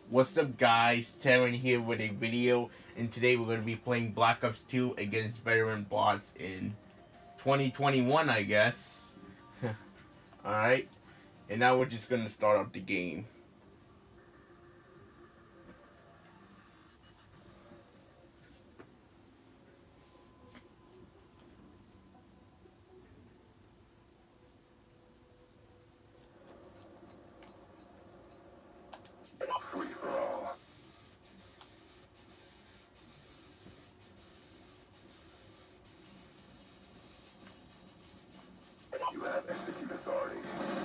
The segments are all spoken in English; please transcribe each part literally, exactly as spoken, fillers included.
What's up guys, Terran here with a video, and today we're going to be playing Black Ops two against veteran bots in twenty twenty-one, I guess. Alright, and now we're just going to start up the game. Free for all. You have execute authority.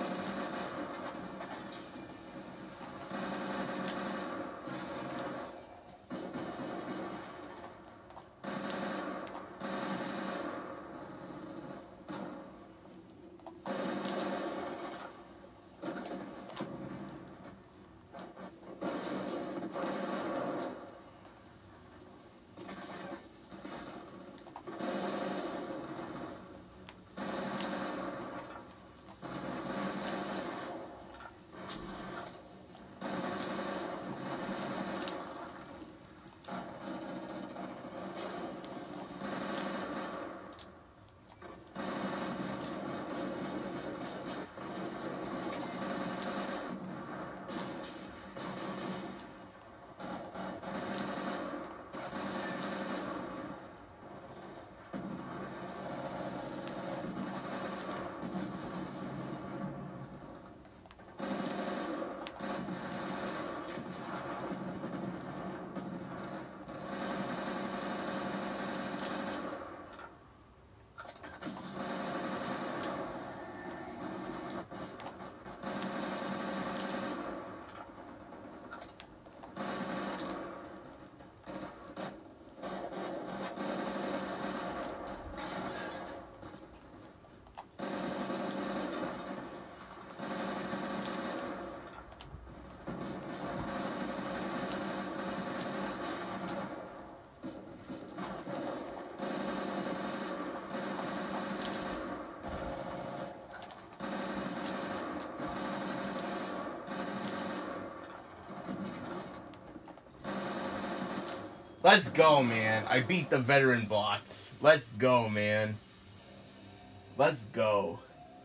Let's go, man. I beat the veteran bots. Let's go, man. Let's go.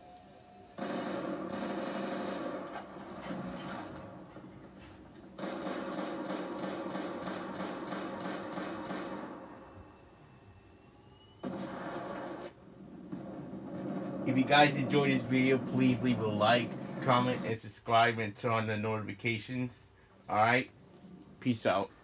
If you guys enjoyed this video, please leave a like, comment, and subscribe, and turn on the notifications. Alright? Peace out.